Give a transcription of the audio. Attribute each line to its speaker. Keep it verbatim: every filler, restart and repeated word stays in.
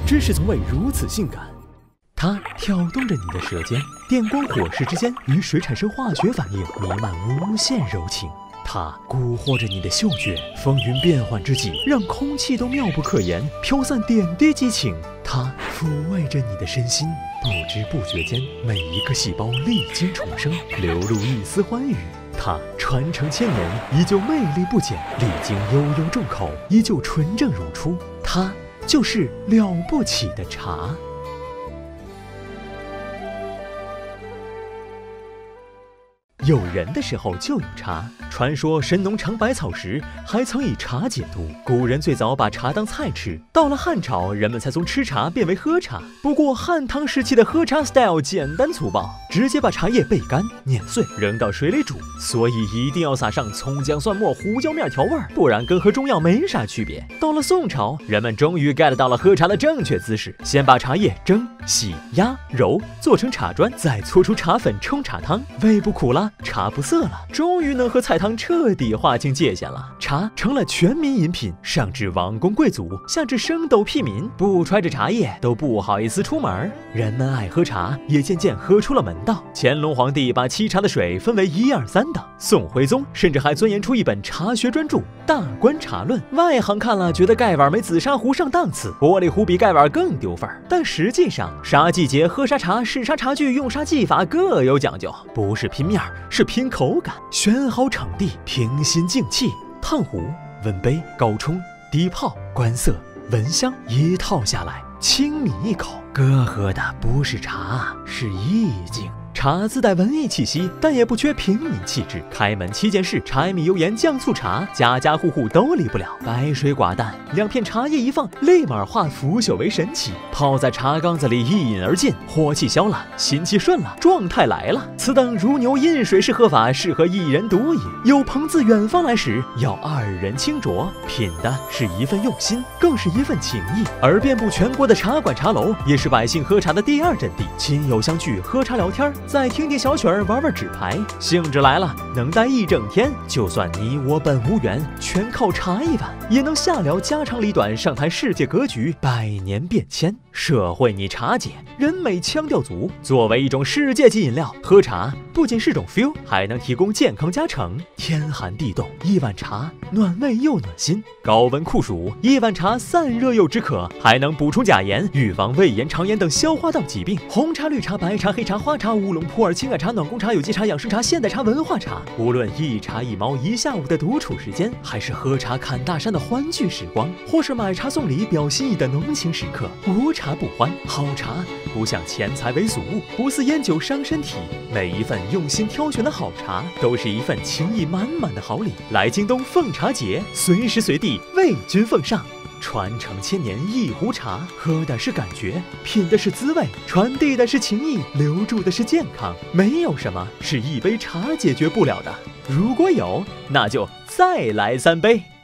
Speaker 1: 真是从未如此性感。它挑动着你的舌尖，电光火石之间与水产生化学反应，弥漫无限柔情。它蛊惑着你的嗅觉，风云变幻之际，让空气都妙不可言，飘散点滴激情。它抚慰着你的身心，不知不觉间，每一个细胞历经重生，流露一丝欢愉。它传承千年，依旧魅力不减；历经悠悠众口，依旧纯正如初。它就是了不起的茶。有人的时候就有茶。传说神农尝百草时，还曾以茶解毒。古人最早把茶当菜吃，到了汉朝，人们才从吃茶变为喝茶。不过汉唐时期的喝茶 style 简单粗暴，直接把茶叶焙干、碾碎，扔到水里煮，所以一定要撒上葱姜蒜末、胡椒面调味，不然跟喝中药没啥区别。到了宋朝，人们终于 get 到了喝茶的正确姿势，先把茶叶蒸、洗、压、揉，做成茶砖，再搓出茶粉冲茶汤，胃不苦了，茶不涩了，终于能和菜汤彻底划清界限了。茶成了全民饮品，上至王公贵族，下至生斗屁民，不揣着茶叶都不好意思出门。人们爱喝茶，也渐渐喝出了门道。乾隆皇帝把沏茶的水分为一二三等，宋徽宗甚至还钻研出一本茶学专著《大观茶论》。外行看了觉得盖碗没紫砂壶上档次，玻璃壶比盖碗更丢份儿。但实际上，啥季节喝啥茶，试啥茶具，用啥技法各有讲究，不是拼面是拼口感。选好场地，平心静气，烫壶、温杯、高冲、低泡、观色、闻香，一套下来，轻抿一口，哥喝的不是茶，是意境。茶自带文艺气息，但也不缺平民气质。开门七件事：柴米油盐酱醋茶，家家户户都离不了。白水寡淡，两片茶叶一放，立马化腐朽为神奇。泡在茶缸子里一饮而尽，火气消了，心气顺了，状态来了。此等如牛饮水式喝法，适合一人独饮。有朋自远方来时，要二人轻酌，品的是一份用心，更是一份情谊。而遍布全国的茶馆茶楼，也是百姓喝茶的第二阵地。亲友相聚，喝茶聊天，再听听小曲儿，玩玩纸牌，兴致来了，能待一整天。就算你我本无缘，全靠茶一碗，也能下聊家长里短，上谈世界格局，百年变迁。社会你茶姐，人美腔调足。作为一种世界级饮料，喝茶不仅是种 feel， 还能提供健康加成。天寒地冻，一碗茶暖胃又暖心；高温酷暑，一碗茶散热又止渴，还能补充钾盐，预防胃炎、肠炎等消化道疾病。红茶、绿茶、白茶、黑茶、花茶、乌龙、普洱、青海茶、暖宫茶、有机茶、养生茶、现代茶、文化茶，无论一茶一毛一下午的独处时间，还是喝茶侃大山的欢聚时光，或是买茶送礼表心意的浓情时刻，无茶不欢。好茶不像钱财为俗物，不似烟酒伤身体。每一份用心挑选的好茶，都是一份情意满满的好礼。来京东奉茶节，随时随地为君奉上。传承千年一壶茶，喝的是感觉，品的是滋味，传递的是情谊，留住的是健康。没有什么是一杯茶解决不了的，如果有，那就再来三杯。